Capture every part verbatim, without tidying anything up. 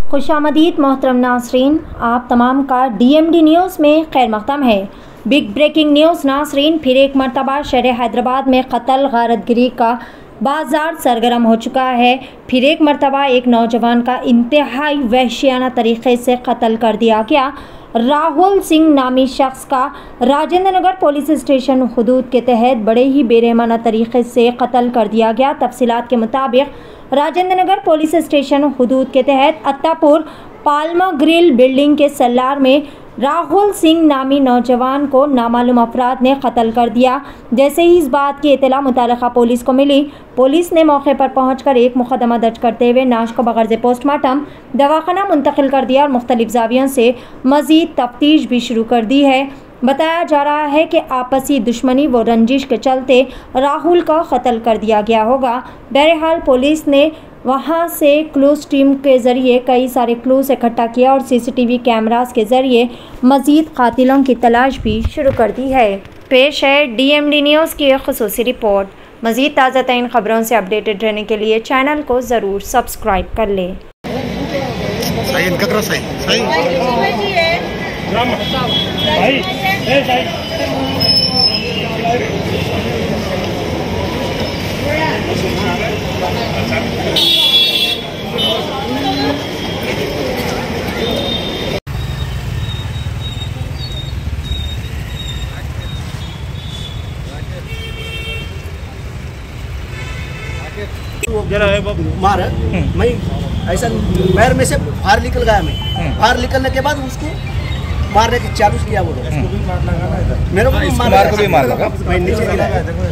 खुशामदीद मोहतरम नासरीन, आप तमाम का डीएमडी न्यूज़ में खैर मक़दम है। बिग ब्रेकिंग न्यूज़ नासरीन, फिर एक मरतबा शहर हैदराबाद में कत्ल गारतगिरी का बाजार सरगर्म हो चुका है। फिर एक मरतबा एक नौजवान का इंतहाई वहशियाना तरीक़े से कत्ल कर दिया गया। राहुल सिंह नामी शख्स का राजेंद्र नगर पुलिस स्टेशन हुदूद के तहत बड़े ही बेरहमाना तरीक़े से कत्ल कर दिया गया। तफसीलात के मुताबिक राजेंद्र नगर पुलिस स्टेशन हुदूद के तहत अत्तापुर पाल्मा ग्रिल बिल्डिंग के सल्लार में राहुल सिंह नामी नौजवान को नामालूम अफराद ने कत्ल कर दिया। जैसे ही इस बात की इत्तला मुताल्लिका पुलिस को मिली, पुलिस ने मौके पर पहुंचकर एक मुकदमा दर्ज करते हुए नाश को बगैर पोस्टमार्टम दवाखाना मुंतकिल कर दिया और मुख्तलिफ जावियों से मज़ीद तफ्तीश भी शुरू कर दी है। बताया जा रहा है कि आपसी दुश्मनी व रंजिश के चलते राहुल का कत्ल कर दिया गया होगा। बहरहाल पुलिस ने वहां से क्लूज टीम के ज़रिए कई सारे क्लूज इकट्ठा किया और सीसीटीवी कैमरास के ज़रिए मज़ीद कातिलों की तलाश भी शुरू कर दी है। पेश है डीएमडी न्यूज़ की एक ख़ुसूसी रिपोर्ट। मज़ीद ताज़ा तरीन ख़बरों से अपडेटेड रहने के लिए चैनल को ज़रूर सब्सक्राइब कर लें। मार मैं ऐसा पैर में से बाहर निकल गया। मैं बाहर निकलने के बाद उसको मारने की चालू किया। वो मेरे को मार को भी मार लगा। मैं नीचे गिरा,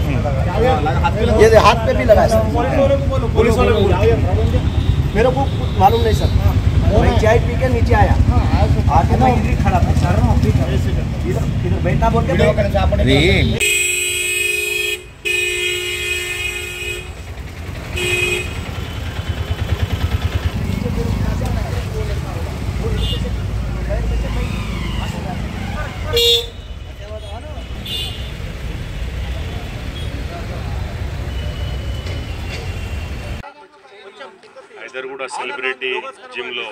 ये हाथ पे भी लगा। पुलिस वाले मेरे को मालूम नहीं सर। मैं चाय पी के नीचे आया, आके मैं इधर खड़ा था सर। इधर इधर बैठना बोल के హైదర్గూడ సెలబ్రిటీ జిమ్లో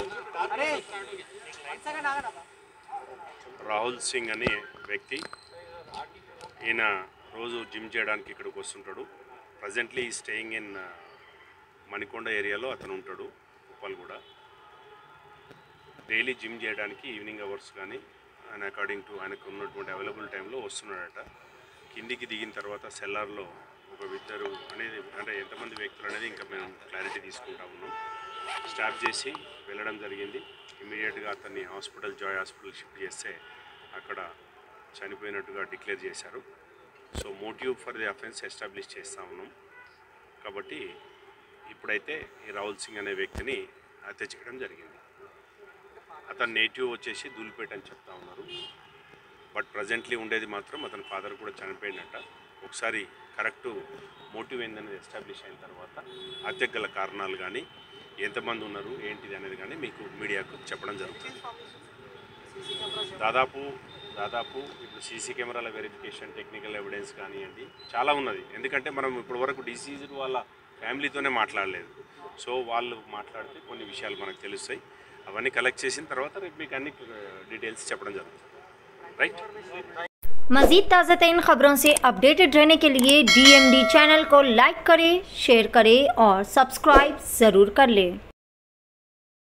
రాహుల్ సింగ్ అనే వ్యక్తి, ఈయన రోజు జిమ్ చేయడానికి ఇక్కడికి వస్తుంటాడు. ప్రజెంట్లీ స్టేయింగ్ ఇన్ మణికొండ ఏరియాలో అతను ఉంటాడు, ఉప్పల్గూడ. డైలీ జిమ్ చేయడానికి ఈవినింగ్ అవర్స్ కానీ ఆయన అకార్డింగ్ టు ఆయనకు ఉన్నటువంటి అవైలబుల్ టైంలో వస్తున్నాడట. కిందికి దిగిన తర్వాత సెల్లార్లో ఒక ఇద్దరు అనేది, అంటే ఎంతమంది వ్యక్తులు అనేది ఇంకా మేము క్లారిటీ తీసుకుంటా ఉన్నాం. స్టాప్ చేసి వెళ్ళడం జరిగింది. ఇమీడియట్గా అతన్ని హాస్పిటల్ జాయ్ హాస్పిటల్ షిఫ్ట్ చేస్తే అక్కడ చనిపోయినట్టుగా డిక్లేర్ చేశారు. So motive for the offence establish చేస్తూ ఉన్నాం. కాబట్టి ఇప్పుడైతే ఈ రాహుల్ సింగ్ అనే వ్యక్తిని హత్య చేయడం జరిగింది. అతని నేటివ్ వచ్చేసి ధూళిపేట అని చెప్తా ఉన్నారు. బట్ ప్రజెంట్లీ ఉండేది మాత్రం అతని ఫాదర్ కూడా చనిపోయినట్ట. ఒకసారి కరెక్ట్ మోటివ్ ఏందనేది ఎస్టాబ్లిష్ అయిన తర్వాత హత్యకు గల కారణాలు కానీ ఎంతమంది ఉన్నారు ఏంటిది అనేది కానీ మీకు మీడియాకు చెప్పడం జరుగుతుంది. దాదాపు దాదాపు ఇప్పుడు సీసీ కెమెరాల వెరిఫికేషన్, టెక్నికల్ ఎవిడెన్స్ కానివ్వండి చాలా ఉన్నది. ఎందుకంటే మనం ఇప్పటి వరకు డిసీజ్డ్ వాళ్ళ ఫ్యామిలీతోనే మాట్లాడలేదు. సో వాళ్ళు మాట్లాడితే కొన్ని విషయాలు మనకు తెలుస్తాయి. అవన్నీ కలెక్ట్ చేసిన తర్వాత రేపు మీకు అన్ని డీటెయిల్స్ చెప్పడం జరుగుతుంది. రైట్. मज़ीद ताज़ा तरीन ख़बरों से अपडेटेड रहने के लिए डीएमडी चैनल को लाइक करें, शेयर करें और सब्सक्राइब ज़रूर कर लें।